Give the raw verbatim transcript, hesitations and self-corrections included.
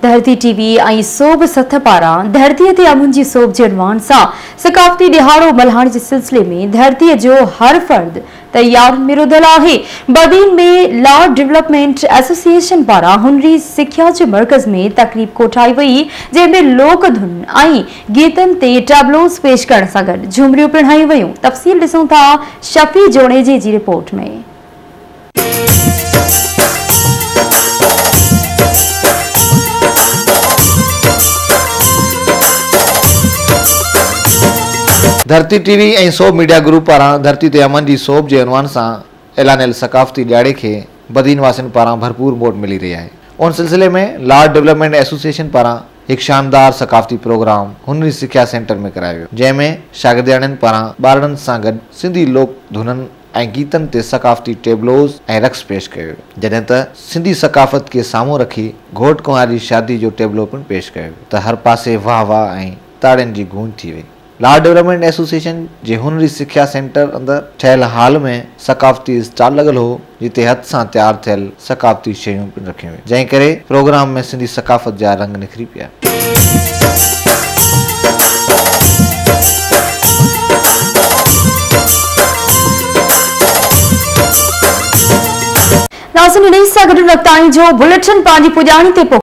धरती टीवी ऐं सोब सथ पारां धरती ते अमुन जी सोब जे अनवान सां सकाफ़ती दिहाड़ो मल्हाइण जे सिलसिले में धरती जो हर फर्द तैयार में रुधल आहे। बदीन में लॉ डेवलपमेंट एसोसिएशन पारां हुनरी सिख्या जे मर्कज़ में तकरीब कोठाई वई, जंहिंमें लोक धुन ऐं गीतन ते टैबलोस पेश करण सां गॾु झुमरियूं पिणहाई वयूं। तफ़सील ॾिसूं था शफ़ी जोड़ेजे जी रिपोर्ट में। धरती टीवी ऐं सोब मीडिया ग्रुप पारां धरती ते अमन जी सोब जे अनवान सां ऐलानियल सकाफ़ती ॾियारे खे बदीन वासियुनि पारां भरपूर मोट मिली रही आहे। उन सिलसिले में लॉ डेवलपमेंट एसोसिएशन पारां हिकु शानदार सकाफ़ती प्रोग्राम हुनरी सिख्या सेंटर में करायो वियो, जंहिंमें शागिर्दनि पारां ॿारनि सां गॾु सिंधी लोक धुननि ऐं गीतनि ते सकाफ़ती टेबलोस ऐं रक़्स पेश कयो वियो, जॾहिं त सिंधी सकाफ़त खे साम्हूं रखी घोट कुंवारी शादी जो टेबलो पिणु पेश कयो वियो त हर पासे वाह वाह ऐं ताड़ियुनि जी गूंज थी वई। लॉ डेवलपमेंट एसोसिएशन जे हुनरी सिख्या सेंटर अंदर ठहियल हाल में सकाफ़ती स्टॉल लॻल हो, जिते हथ सां तैयार थियल सकाफ़ती शयूं पिणु रखियूं हुयूं, जंहिं करे प्रोग्राम में सिंधी सकाफ़त जा रंग निखरी पिया। नाज़रीन, इन्ही सां गॾु वक़्त जो बुलेटिन पंहिंजी पुॼाणी ते